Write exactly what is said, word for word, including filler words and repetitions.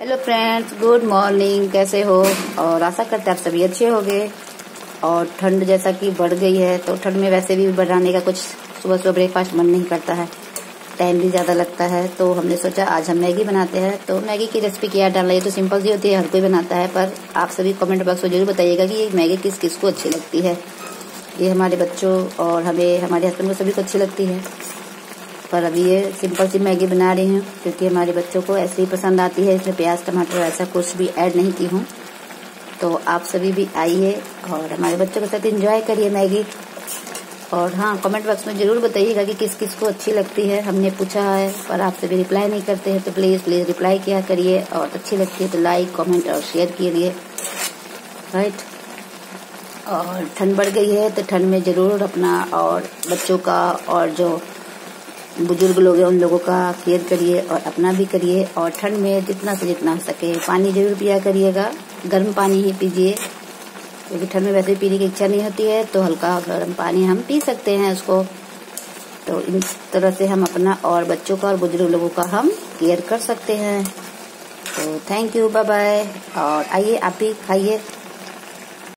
Hello friends, good morning. कैसे हो? और आशा करते हैं आप सभी अच्छे होंगे। और ठंड जैसा कि बढ़ गई है तो ठंड में वैसे भी बनाने का कुछ सुबह सुबह ब्रेकफास्ट मन नहीं करता है, टाइम भी ज़्यादा लगता है। तो हमने सोचा आज हम मैगी बनाते हैं। तो मैगी की रेसिपी क्या डालना, ये तो सिंपल सी होती है, हर कोई बनाता है। पर आप सभी कमेंट बॉक्स में जरूर बताइएगा कि ये मैगी किस किस को अच्छी लगती है। ये हमारे बच्चों और हमें, हमारे हस्बैंड को सभी को अच्छी लगती है। पर अभी ये सिंपल सी मैगी बना रही हूँ क्योंकि हमारे बच्चों को ऐसे ही पसंद आती है, इसमें प्याज टमाटर ऐसा कुछ भी ऐड नहीं की हूँ। तो आप सभी भी आइए और हमारे बच्चों के साथ एंजॉय करिए मैगी। और हाँ, कमेंट बॉक्स में ज़रूर बताइएगा कि किस किस को अच्छी लगती है। हमने पूछा है पर आप सभी रिप्लाई नहीं करते हैं, तो प्लीज़ प्लीज़ रिप्लाई किया करिए। और अच्छी लगती है तो लाइक कमेंट और शेयर कीजिए, राइट। और ठंड बढ़ गई है तो ठंड में ज़रूर अपना और बच्चों का और जो बुजुर्ग लोग हैं उन लोगों का केयर करिए और अपना भी करिए। और ठंड में जितना से जितना हो सके पानी जरूर पिया करिएगा, गर्म पानी ही पीजिए क्योंकि ठंड में वैसे पीने की इच्छा नहीं होती है। तो हल्का गर्म पानी हम पी सकते हैं उसको। तो इस तरह से हम अपना और बच्चों का और बुजुर्ग लोगों का हम केयर कर सकते हैं। तो थैंक यू, बाय बाय। और आइए आप भी खाइए।